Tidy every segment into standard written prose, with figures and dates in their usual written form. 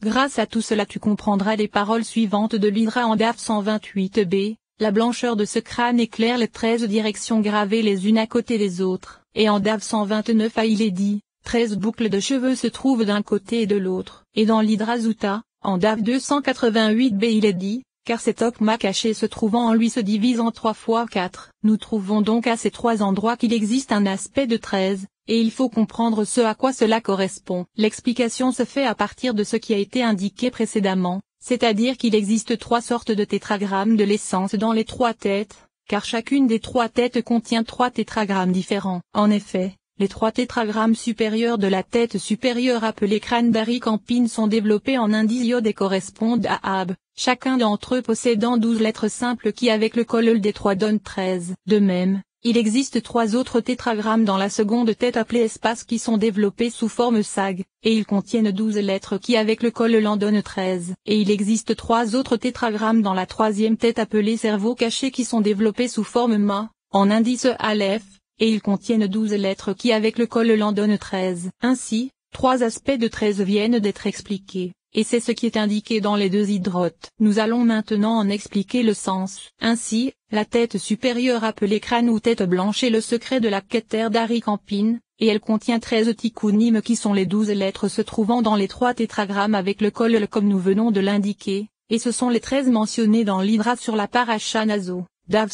Grâce à tout cela tu comprendras les paroles suivantes de l'Hydra en DAF 128b. La blancheur de ce crâne éclaire les 13 directions gravées les unes à côté des autres. Et en DAF 129a il est dit, 13 boucles de cheveux se trouvent d'un côté et de l'autre. Et dans l'Hydra Zuta, en DAF 288b il est dit, car cet okma caché se trouvant en lui se divise en 3 fois 4. Nous trouvons donc à ces 3 endroits qu'il existe un aspect de 13, et il faut comprendre ce à quoi cela correspond. L'explication se fait à partir de ce qui a été indiqué précédemment, c'est-à-dire qu'il existe 3 sortes de tétragrammes de l'essence dans les 3 têtes, car chacune des 3 têtes contient 3 tétragrammes différents. En effet, les 3 tétragrammes supérieurs de la tête supérieure appelés crânes d'Arycampine sont développés en indiziode et correspondent à Ab, chacun d'entre eux possédant 12 lettres simples qui avec le collel des 3 donnent 13. De même, il existe 3 autres tétragrammes dans la seconde tête appelée espace qui sont développés sous forme sag, et ils contiennent 12 lettres qui avec le collel en donnent 13. Et il existe 3 autres tétragrammes dans la troisième tête appelée cerveau caché qui sont développés sous forme ma, en indice aleph, et ils contiennent 12 lettres qui avec le collel en donnent 13. Ainsi, 3 aspects de 13 viennent d'être expliqués, et c'est ce qui est indiqué dans les 2 hydrotes. Nous allons maintenant en expliquer le sens. Ainsi, la tête supérieure appelée crâne ou tête blanche est le secret de la Keter d'Arycampine, et elle contient 13 tikkunim qui sont les 12 lettres se trouvant dans les 3 tétragrammes avec le collel comme nous venons de l'indiquer, et ce sont les 13 mentionnés dans l'Hydra sur la paracha Naso. DAV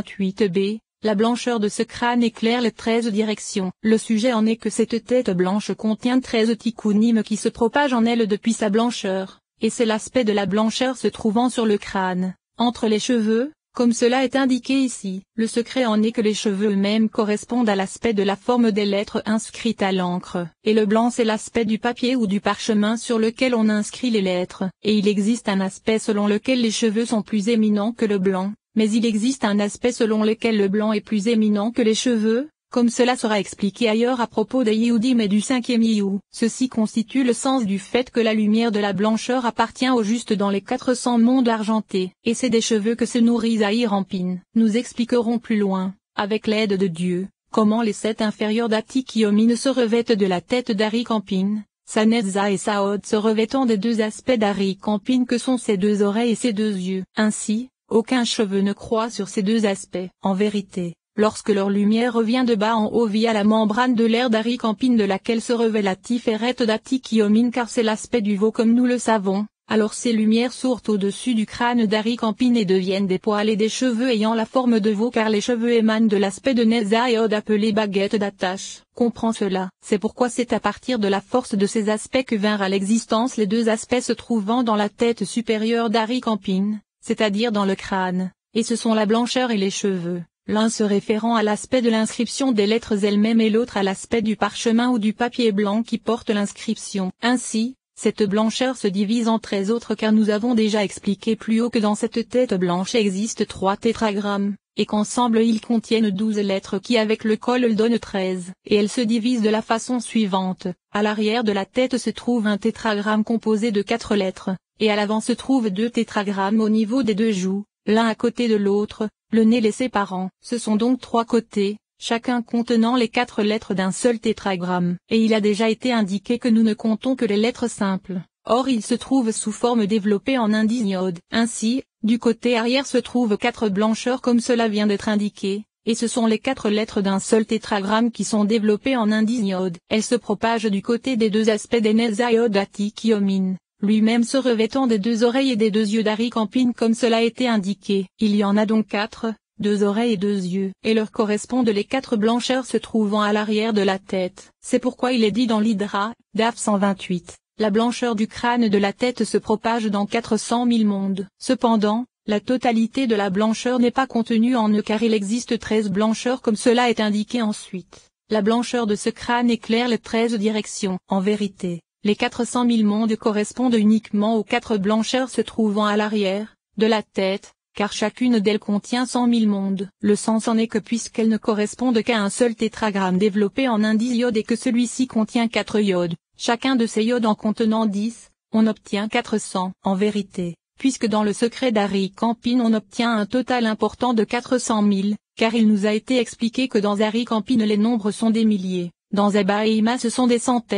128b. La blancheur de ce crâne éclaire les 13 directions. Le sujet en est que cette tête blanche contient 13 tikkunim qui se propagent en elle depuis sa blancheur, et c'est l'aspect de la blancheur se trouvant sur le crâne, entre les cheveux, comme cela est indiqué ici. Le secret en est que les cheveux eux-mêmes correspondent à l'aspect de la forme des lettres inscrites à l'encre, et le blanc c'est l'aspect du papier ou du parchemin sur lequel on inscrit les lettres, et il existe un aspect selon lequel les cheveux sont plus éminents que le blanc. Mais il existe un aspect selon lequel le blanc est plus éminent que les cheveux, comme cela sera expliqué ailleurs à propos des Yehudim et du 5e Yehou. Ceci constitue le sens du fait que la lumière de la blancheur appartient au juste dans les 400 mondes argentés, et c'est des cheveux que se nourrit Arycampine. Nous expliquerons plus loin, avec l'aide de Dieu, comment les 7 inférieurs d'Atikiomin se revêtent de la tête d'Arycampine, Sanetza et Saod se revêtant des 2 aspects d'Arycampine que sont ses 2 oreilles et ses 2 yeux. Ainsi, aucun cheveu ne croît sur ces 2 aspects. En vérité, lorsque leur lumière revient de bas en haut via la membrane de l'air d'Arycampine de laquelle se revêt la Tiferet d'Atikiomin car c'est l'aspect du veau comme nous le savons, alors ces lumières sortent au-dessus du crâne d'Arycampine et deviennent des poils et des cheveux ayant la forme de veau car les cheveux émanent de l'aspect de Netzaïod appelé baguette d'attache. Comprends cela. C'est pourquoi c'est à partir de la force de ces aspects que vinrent à l'existence les 2 aspects se trouvant dans la tête supérieure d'Arycampine, c'est-à-dire dans le crâne, et ce sont la blancheur et les cheveux, l'un se référant à l'aspect de l'inscription des lettres elles-mêmes et l'autre à l'aspect du parchemin ou du papier blanc qui porte l'inscription. Ainsi, cette blancheur se divise en 13 autres car nous avons déjà expliqué plus haut que dans cette tête blanche existe 3 tétragrammes, et qu'ensemble ils contiennent 12 lettres qui avec le collel donnent 13. Et elles se divisent de la façon suivante, à l'arrière de la tête se trouve un tétragramme composé de 4 lettres. Et à l'avant se trouvent 2 tétragrammes au niveau des 2 joues, l'un à côté de l'autre, le nez les séparant. Ce sont donc 3 côtés, chacun contenant les 4 lettres d'un seul tétragramme. Et il a déjà été indiqué que nous ne comptons que les lettres simples. Or ils se trouvent sous forme développée en indiziode. Ainsi, du côté arrière se trouvent 4 blancheurs comme cela vient d'être indiqué, et ce sont les 4 lettres d'un seul tétragramme qui sont développées en indiziode. Elles se propagent du côté des 2 aspects des Netzaïod Atikiomin, lui-même se revêtant des 2 oreilles et des 2 yeux d'Arycampine comme cela a été indiqué. Il y en a donc 4, 2 oreilles et 2 yeux, et leur correspondent les 4 blancheurs se trouvant à l'arrière de la tête. C'est pourquoi il est dit dans l'Hydra, DAF 128, la blancheur du crâne de la tête se propage dans 400 000 mondes. Cependant, la totalité de la blancheur n'est pas contenue en eux car il existe 13 blancheurs comme cela est indiqué ensuite. La blancheur de ce crâne éclaire les 13 directions. En vérité, les 400 000 mondes correspondent uniquement aux 4 blancheurs se trouvant à l'arrière de la tête, car chacune d'elles contient 100 000 mondes. Le sens en est que puisqu'elles ne correspondent qu'à un seul tétragramme développé en indiziode et que celui-ci contient 4 iodes, chacun de ces iodes en contenant 10, on obtient 400. En vérité, puisque dans le secret d'Arycampine on obtient un total important de 400 000, car il nous a été expliqué que dans Arycampine les nombres sont des milliers, dans Abba et Ima ce sont des centaines,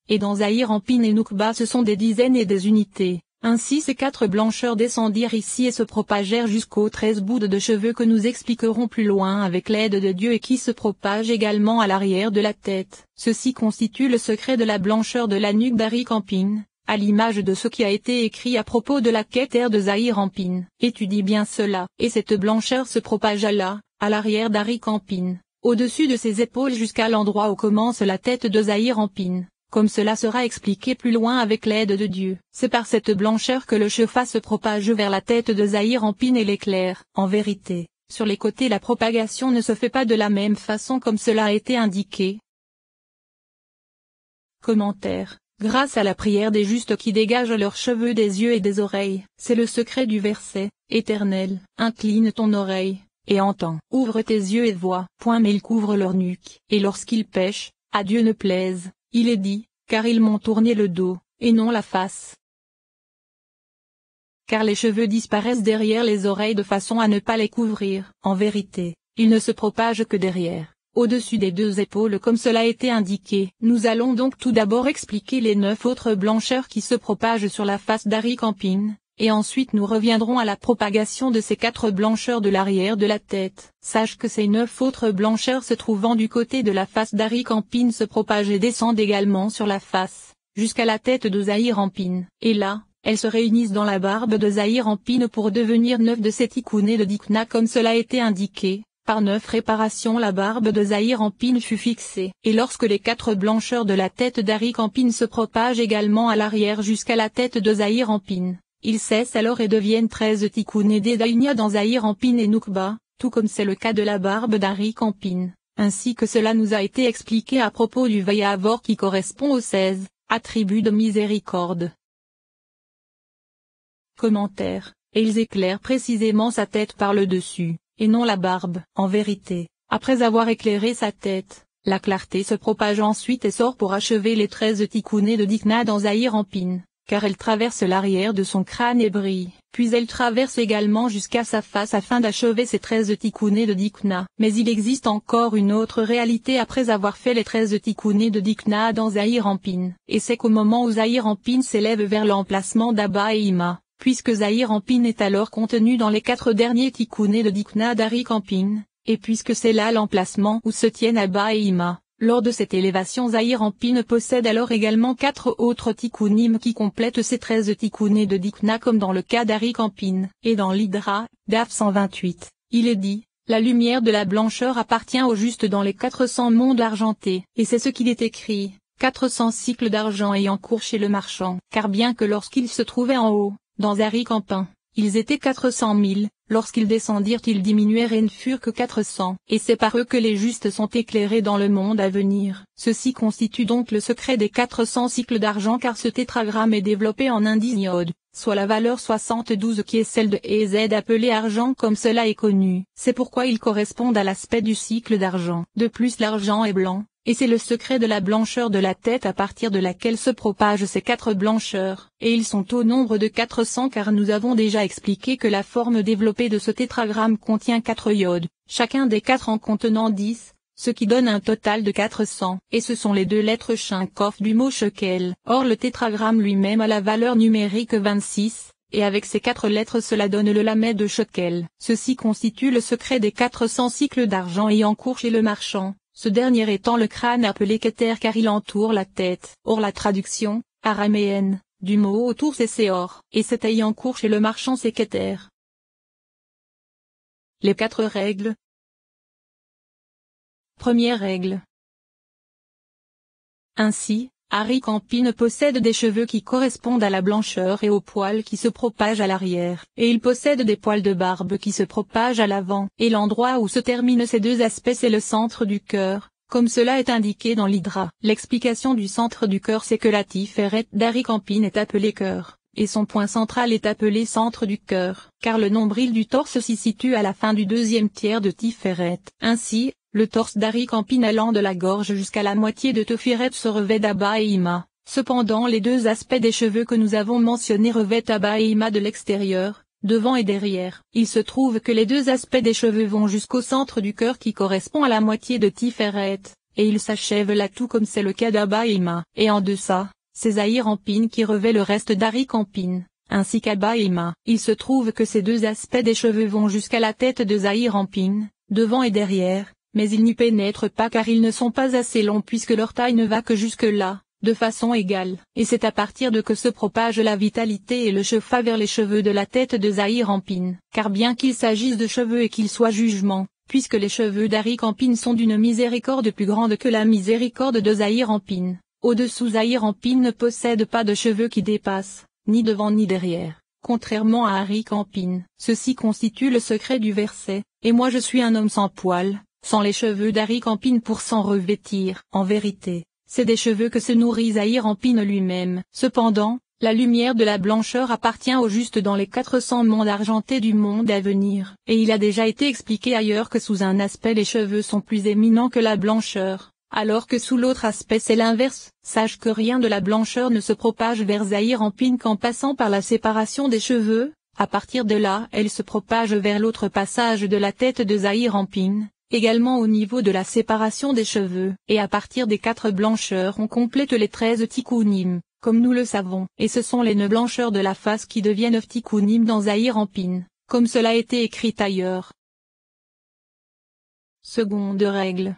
et dans Zahir Ampin et Noukba ce sont des dizaines et des unités. Ainsi ces 4 blancheurs descendirent ici et se propagèrent jusqu'aux 13 bouts de cheveux que nous expliquerons plus loin avec l'aide de Dieu et qui se propagent également à l'arrière de la tête. Ceci constitue le secret de la blancheur de la nuque d'Arik Ampin, à l'image de ce qui a été écrit à propos de la Keter de Zahir Ampin. Étudie bien cela. Et cette blancheur se propagea là, à l'arrière d'Arik Ampin, au-dessus de ses épaules jusqu'à l'endroit où commence la tête de Zahir Ampin. Comme cela sera expliqué plus loin avec l'aide de Dieu. C'est par cette blancheur que le chefa se propage vers la tête de Zahir Ampin et l'éclair. En vérité, sur les côtés la propagation ne se fait pas de la même façon comme cela a été indiqué. Commentaire. Grâce à la prière des justes qui dégagent leurs cheveux des yeux et des oreilles, c'est le secret du verset, Éternel, incline ton oreille, et entends. Ouvre tes yeux et vois. Mais ils couvrent leur nuque, et lorsqu'ils pêchent, à Dieu ne plaise. Il est dit, car ils m'ont tourné le dos, et non la face. Car les cheveux disparaissent derrière les oreilles de façon à ne pas les couvrir. En vérité, ils ne se propagent que derrière, au-dessus des 2 épaules comme cela a été indiqué. Nous allons donc tout d'abord expliquer les 9 autres blancheurs qui se propagent sur la face d'Arik Ampin. Et ensuite nous reviendrons à la propagation de ces 4 blancheurs de l'arrière de la tête. Sache que ces 9 autres blancheurs se trouvant du côté de la face d'Arik Ampin se propagent et descendent également sur la face, jusqu'à la tête de Zahir Ampin. Et là, elles se réunissent dans la barbe de Zahir Ampin pour devenir 9 de ces tikkunés de Dikna comme cela a été indiqué. Par 9 réparations la barbe de Zahir Ampin fut fixée. Et lorsque les 4 blancheurs de la tête d'Arik Ampin se propagent également à l'arrière jusqu'à la tête de Zahir Ampin, ils cessent alors et deviennent 13 tikkunés d'Edaïnia dans Zahir Ampin et Noukba, tout comme c'est le cas de la barbe d'Arik Ampin, ainsi que cela nous a été expliqué à propos du Vayavor qui correspond aux 16 attributs de miséricorde. Commentaire. Et ils éclairent précisément sa tête par le dessus, et non la barbe. En vérité, après avoir éclairé sa tête, la clarté se propage ensuite et sort pour achever les 13 tikkunés de Dikna dans Zahir Ampin. Car elle traverse l'arrière de son crâne et brille, puis elle traverse également jusqu'à sa face afin d'achever ses 13 tikkunés de Dikna. Mais il existe encore une autre réalité après avoir fait les 13 tikkunés de Dikna dans Zahir Ampin, et c'est qu'au moment où Zahir Ampin s'élève vers l'emplacement d'Abba et Ima, puisque Zahir Ampin est alors contenu dans les 4 derniers tikkunés de Dikna d'Arik Ampin, et puisque c'est là l'emplacement où se tiennent Abba et Ima. Lors de cette élévation Zahir Ampin possède alors également 4 autres tikkunim qui complètent ces 13 tikkunés de Dikna comme dans le cas d'Arik Ampin. Et dans l'Hydra, DAF 128, il est dit, la lumière de la blancheur appartient au juste dans les 400 mondes argentés. Et c'est ce qu'il est écrit, 400 cycles d'argent ayant cours chez le marchand. Car bien que lorsqu'ils se trouvaient en haut, dans Arik Ampin, ils étaient 400 000, lorsqu'ils descendirent ils diminuèrent et ne furent que 400. Et c'est par eux que les justes sont éclairés dans le monde à venir. Ceci constitue donc le secret des 400 cycles d'argent car ce tétragramme est développé en indice iode, soit la valeur 72 qui est celle de EZ appelée argent comme cela est connu. C'est pourquoi ils correspondent à l'aspect du cycle d'argent. De plus l'argent est blanc. Et c'est le secret de la blancheur de la tête à partir de laquelle se propagent ces 4 blancheurs. Et ils sont au nombre de 400 car nous avons déjà expliqué que la forme développée de ce tétragramme contient 4 iodes, chacun des 4 en contenant 10, ce qui donne un total de 400. Et ce sont les 2 lettres Shinkof du mot shekel. Or le tétragramme lui-même a la valeur numérique 26. Et avec ces 4 lettres cela donne le lamet de shekel. Ceci constitue le secret des 400 cycles d'argent ayant cours chez le marchand. Ce dernier étant le crâne appelé Keter car il entoure la tête. Or la traduction, araméenne, du mot autour c'est Séor, et cet ayant cours chez le marchand c'est Keter. Les 4 règles. Première règle. Ainsi, Arik Ampin possède des cheveux qui correspondent à la blancheur et aux poils qui se propagent à l'arrière, et il possède des poils de barbe qui se propagent à l'avant, et l'endroit où se terminent ces 2 aspects c'est le centre du cœur, comme cela est indiqué dans l'Hydra. L'explication du centre du cœur c'est que la Tiferet d'Arik Ampin est appelée cœur, et son point central est appelé centre du cœur, car le nombril du torse s'y situe à la fin du 2e tiers de Tiferet. Ainsi, le torse d'Arik Ampin allant de la gorge jusqu'à la moitié de Tiferet se revêt d'Abba et Ima. Cependant les 2 aspects des cheveux que nous avons mentionnés revêtent Abba et Ima de l'extérieur, devant et derrière. Il se trouve que les 2 aspects des cheveux vont jusqu'au centre du cœur qui correspond à la moitié de Tiferet, et il s'achève là tout comme c'est le cas d'Abba et Ima. Et en deçà, c'est Zahir Anpin qui revêt le reste d'Arik Anpin, ainsi qu'Abba et Ima. Il se trouve que ces deux aspects des cheveux vont jusqu'à la tête de Zahir Anpin, devant et derrière, mais ils n'y pénètrent pas car ils ne sont pas assez longs puisque leur taille ne va que jusque-là, de façon égale. Et c'est à partir de que se propage la vitalité et le cheveu vers les cheveux de la tête de Zahir Anpin. Car bien qu'il s'agisse de cheveux et qu'ils soient jugement, puisque les cheveux d'Arik Anpin sont d'une miséricorde plus grande que la miséricorde de Zahir Anpin, au-dessous Zahir Anpin ne possède pas de cheveux qui dépassent, ni devant ni derrière, contrairement à Arik Anpin. Ceci constitue le secret du verset, et moi je suis un homme sans poils, sans les cheveux d'Arik Anpin pour s'en revêtir. En vérité, c'est des cheveux que se nourrit Zahir Anpin lui-même. Cependant, la lumière de la blancheur appartient au juste dans les 400 mondes argentés du monde à venir. Et il a déjà été expliqué ailleurs que sous un aspect les cheveux sont plus éminents que la blancheur, alors que sous l'autre aspect c'est l'inverse. Sache que rien de la blancheur ne se propage vers Zahir Anpin qu'en passant par la séparation des cheveux, à partir de là elle se propage vers l'autre passage de la tête de Zahir Anpin, également au niveau de la séparation des cheveux. Et à partir des 4 blancheurs on complète les 13 tikkunim, comme nous le savons. Et ce sont les 9 blancheurs de la face qui deviennent 9 tikkunim dans Zahir Anpin, comme cela a été écrit ailleurs. Seconde règle.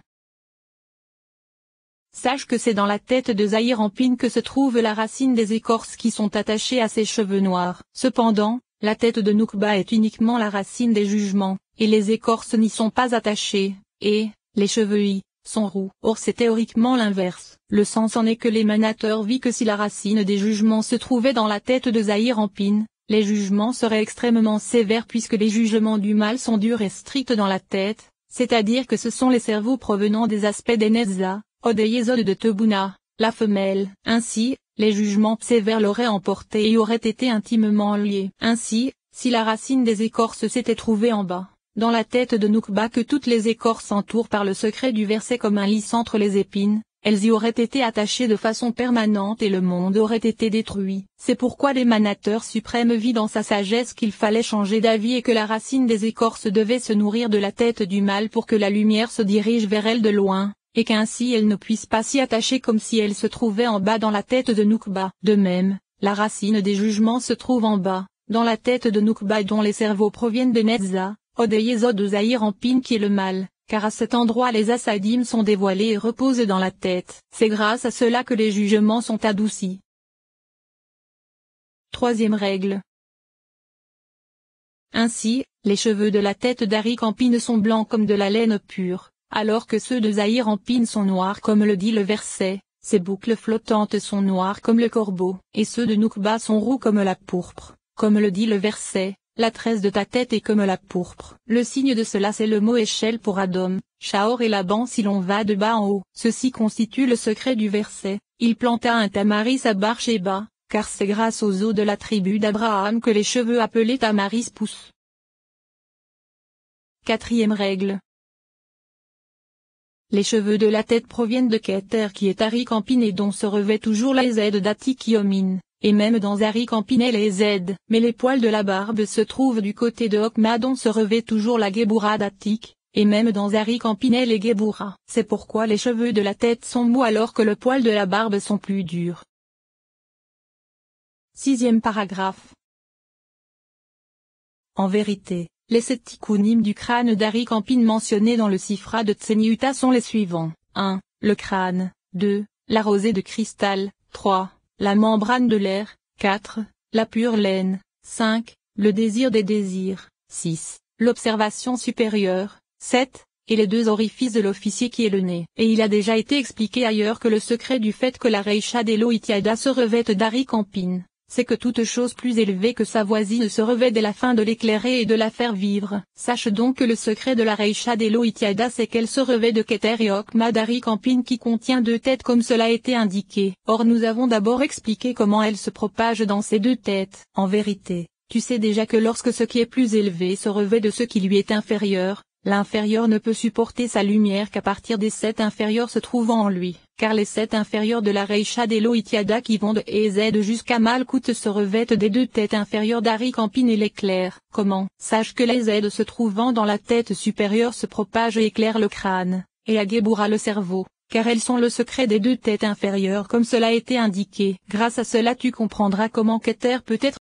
Sache que c'est dans la tête de Zahir Anpin que se trouve la racine des écorces qui sont attachées à ses cheveux noirs. Cependant, la tête de Nukba est uniquement la racine des jugements, et les écorces n'y sont pas attachées, et, les cheveux y sont roux. Or c'est théoriquement l'inverse. Le sens en est que l'émanateur vit que si la racine des jugements se trouvait dans la tête de Zahir Anpin, les jugements seraient extrêmement sévères puisque les jugements du mal sont durs et stricts dans la tête, c'est-à-dire que ce sont les cerveaux provenant des aspects des Netza, Od et Yesod de Tebuna, la femelle. Ainsi, les jugements sévères l'auraient emporté et auraient été intimement liés. Ainsi, si la racine des écorces s'était trouvée en bas, dans la tête de Nukba que toutes les écorces entourent par le secret du verset comme un lys entre les épines, elles y auraient été attachées de façon permanente et le monde aurait été détruit. C'est pourquoi l'émanateur suprême vit dans sa sagesse qu'il fallait changer d'avis et que la racine des écorces devait se nourrir de la tête du mal pour que la lumière se dirige vers elle de loin, et qu'ainsi elle ne puisse pas s'y attacher comme si elle se trouvait en bas dans la tête de Nukba. De même, la racine des jugements se trouve en bas, dans la tête de Nukba dont les cerveaux proviennent des Netza, Od et Yesod de Zahir Anpin qui est le mal, car à cet endroit les asadim sont dévoilés et reposent dans la tête. C'est grâce à cela que les jugements sont adoucis. Troisième règle. Ainsi, les cheveux de la tête d'Arik Anpin sont blancs comme de la laine pure, alors que ceux de Zahir Anpin sont noirs comme le dit le verset, ses boucles flottantes sont noires comme le corbeau, et ceux de Nukba sont roux comme la pourpre, comme le dit le verset. La tresse de ta tête est comme la pourpre. Le signe de cela c'est le mot échelle pour Adom, Shaor et Laban si l'on va de bas en haut. Ceci constitue le secret du verset. Il planta un tamaris à Barsheba, car c'est grâce aux eaux de la tribu d'Abraham que les cheveux appelés tamaris poussent. Quatrième règle. Les cheveux de la tête proviennent de Keter qui est Arik Anpin et dont se revêt toujours la Z d'Atik Yomin. Et même dans Arik Anpin les Z. Mais les poils de la barbe se trouvent du côté de Okma dont se revêt toujours la Gebura d'Atik, et même dans Arik Anpin les Gebura. C'est pourquoi les cheveux de la tête sont mous alors que le poil de la barbe sont plus durs. Sixième paragraphe. En vérité, les 7 tikkunim du crâne d'Arik Anpin mentionnés dans le Sifra de Tseniuta sont les suivants. 1. Le crâne. 2. La rosée de cristal. 3. La membrane de l'air. 4. La pure laine. 5. Le désir des désirs. 6. L'observation supérieure. 7. Et les 2 orifices de l'officier qui est le nez. Et il a déjà été expliqué ailleurs que le secret du fait que la Reisha d'Elohitiada se revête d'Arik Anpin, c'est que toute chose plus élevée que sa voisine se revêt dès la fin de l'éclairer et de la faire vivre. Sache donc que le secret de la Reisha d'Elohitiada c'est qu'elle se revêt de Keter et Okma d'Arik Anpin qui contient 2 têtes comme cela a été indiqué. Or nous avons d'abord expliqué comment elle se propage dans ces 2 têtes. En vérité, tu sais déjà que lorsque ce qui est plus élevé se revêt de ce qui lui est inférieur, l'inférieur ne peut supporter sa lumière qu'à partir des 7 inférieurs se trouvant en lui, car les 7 inférieurs de la Reisha d'Elohitiada qui vont de Ez jusqu'à Malkout se revêtent des 2 têtes inférieures d'Arik Anpin et l'éclair. Comment? Sache que les Z se trouvant dans la tête supérieure se propagent et éclairent le crâne, et à Gebura le cerveau, car elles sont le secret des deux têtes inférieures comme cela a été indiqué. Grâce à cela tu comprendras comment Keter peut être